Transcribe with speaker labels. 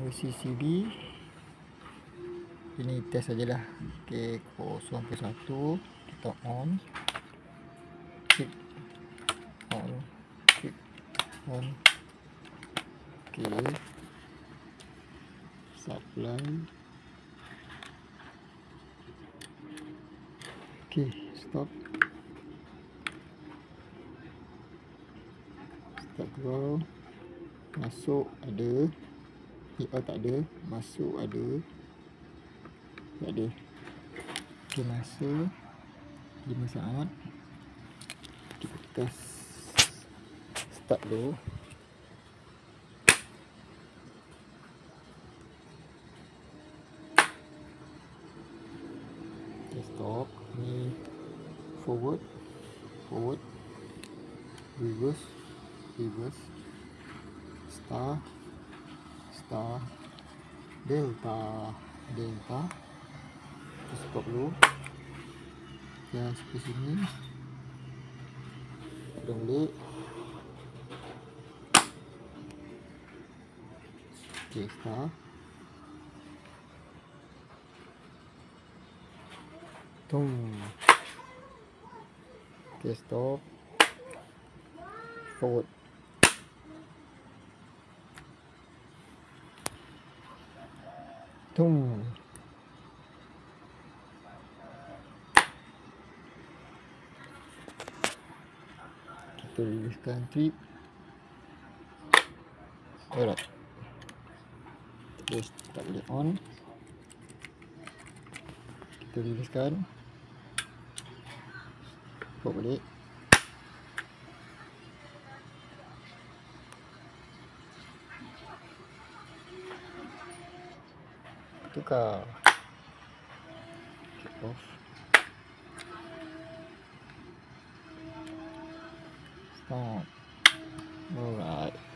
Speaker 1: LCCB. Ini test sajalah. Okey, 0.1 kita on. Click on. Click on. Okey. Supply. Okey, stop. Start go. Masuk ada. Tak ada. Masuk ada. Tak ada. Okey, masa 5 saat. Kita test start dulu. Okay, stop. Ni forward, forward, reverse, reverse, star, star, delta, delta. Kita stop dulu. Dan sampai sini. Dah balik. Okay, star. Tung. Okay, stop. Forward. Tung. Kita releasekan trip. Alright. Terus tak boleh on. Kita releasekan. Buat balik. Tukar. Kick off. Stop. Alright.